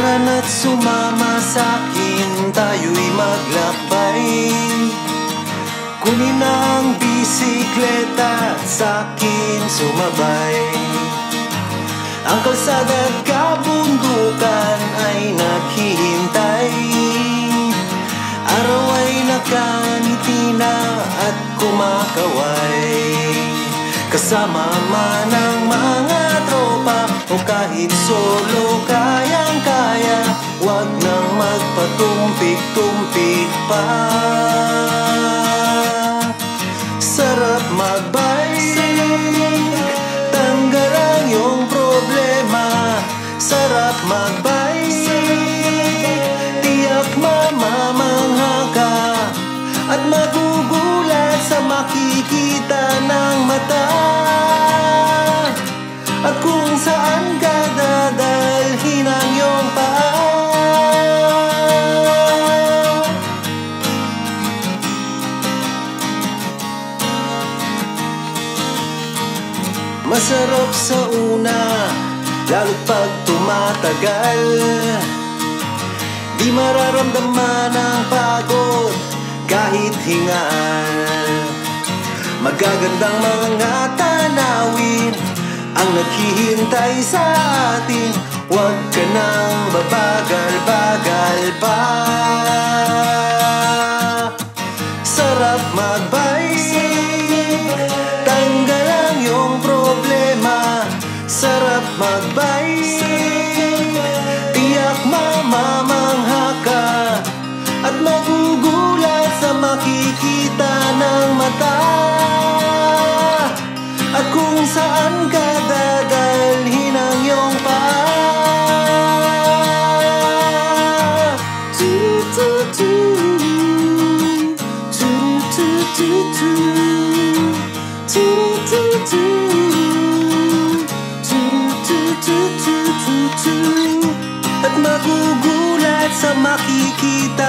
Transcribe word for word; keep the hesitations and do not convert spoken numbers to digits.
Tara na't sumama sa'kin, tayo'y maglakbay. Kunin ang bisikleta at sa'kin sumabay. Ang kalsada at kabundukan ay naghihintay. Araw ay nakangiti na at kumakaway. Kasama man ang mga tropa o kahit solo, kayang-kaya. Huwag nang magpatumpik-tumpik pa. Sarap magbike, tanggal ang iyong problema. Sarap magbike, tiyak mamamangha ka at magugulat sa makikita ng mata. At kung saan ka dadalhin ang iyong paa. Masarap sa una, lalo't pag tumatagal. Di mararamdaman ang pagod kahit hingal. Magagandang mga tanawin ang naghihintay sa atin. Huwag ka nang babagal-bagal pa. Sarap magbike, tanggal ang iyong problema. Sarap magbike, tiyak mamamangha ka at magugulat sa makikita ng mata. At kung saan ka dadalhin ang iyong paa. At magugulat sa makikita